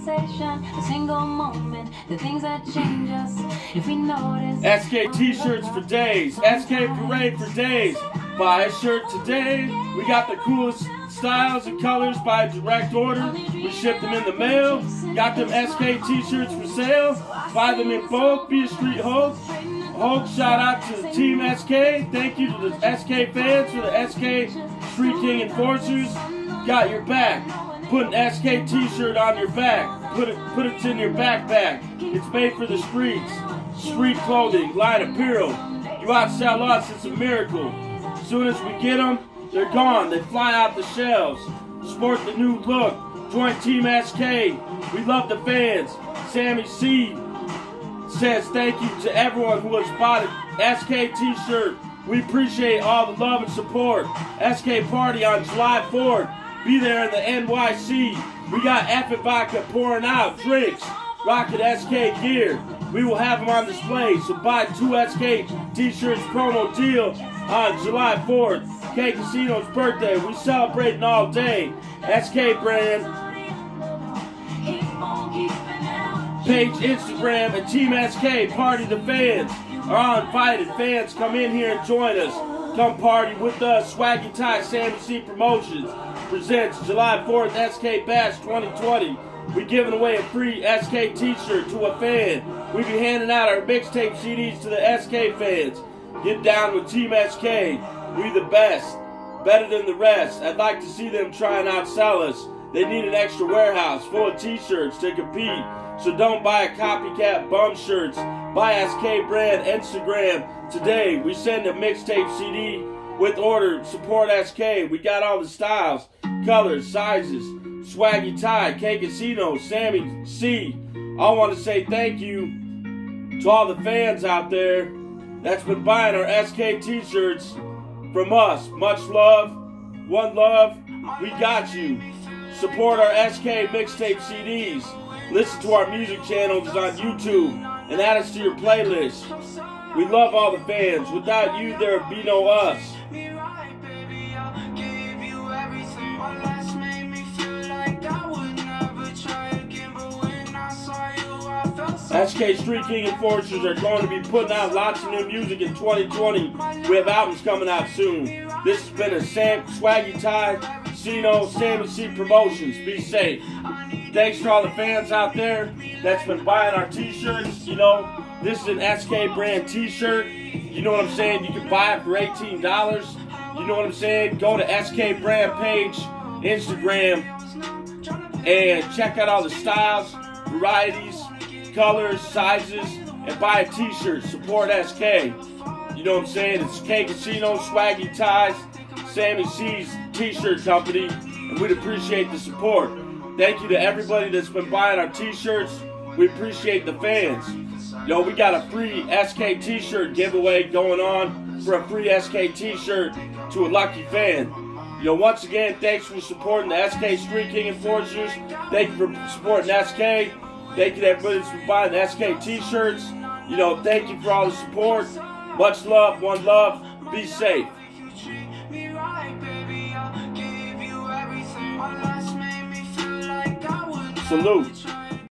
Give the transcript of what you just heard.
conversation, a single moment, the things that change us if we notice. SK t-shirts for days, SK parade for days. Buy a shirt today. We got the coolest styles and colors by direct order. We ship them in the mail. Got them SK t-shirts for sale. Buy them in bulk. Be a street Hulk. Hulk, shout out to the Team SK. Thank you to the SK fans for the SK Street King Enforcers. Got your back. Put an SK t-shirt on your back. Put it in your backpack. It's made for the streets. Street clothing, line apparel. You outsell us, it's a miracle. As soon as we get them, they're gone. They fly out the shelves. Sport the new look. Join Team SK. We love the fans. Sammy C says thank you to everyone who has bought an SK t-shirt. We appreciate all the love and support. SK party on July 4th. Be there in the NYC. We got F and vodka pouring out. Drinks. Rockin' SK gear. We will have them on display. So buy 2 SK t-shirts promo deal on July 4th. K Casino's birthday. We celebrating all day. SK brand. Page Instagram and Team SK Party the Fans are all invited. Fans, come in here and join us. Come party with us. Swaggy Tie Sammy C Promotions presents July 4th SK Bash 2020. We're giving away a free SK t-shirt to a fan. We be handing out our mixtape CDs to the SK fans. Get down with Team SK. We the best. Better than the rest. I'd like to see them try and outsell us. They need an extra warehouse full of t-shirts to compete. So don't buy a copycat bum shirts. Buy SK brand Instagram today. We send a mixtape CD with order. Support SK. We got all the styles, colors, sizes. Swaggy Tie, K Casino, Sammy C. I want to say thank you to all the fans out there that's been buying our SK t-shirts from us. Much love, one love, we got you. Support our SK mixtape CDs. Listen to our music channels on YouTube and add us to your playlist. We love all the fans. Without you, there would be no us. SK Street King Enforcers are going to be putting out lots of new music in 2020. We have albums coming out soon. This has been a Swaggy Tie, Cino, Sammy C Promotions. Be safe. Thanks to all the fans out there that's been buying our t-shirts. You know, this is an SK brand t-shirt. You know what I'm saying? You can buy it for $18. You know what I'm saying? Go to SK brand page, Instagram, and check out all the styles, varieties, colors, sizes, and buy a t-shirt. Support SK. You know what I'm saying? It's K Casino, Swaggy Ties, Sammy C's t-shirt company, and we'd appreciate the support. Thank you to everybody that's been buying our t-shirts. We appreciate the fans. Yo, we got a free SK t-shirt giveaway going on for a free SK t-shirt to a lucky fan. Yo, once again, thanks for supporting the SK Street King Enforcers. Thank you for supporting SK. Thank you to everybody that's been buying the SK t-shirts. You know, thank you for all the support. Much love, one love. Be safe. Salute.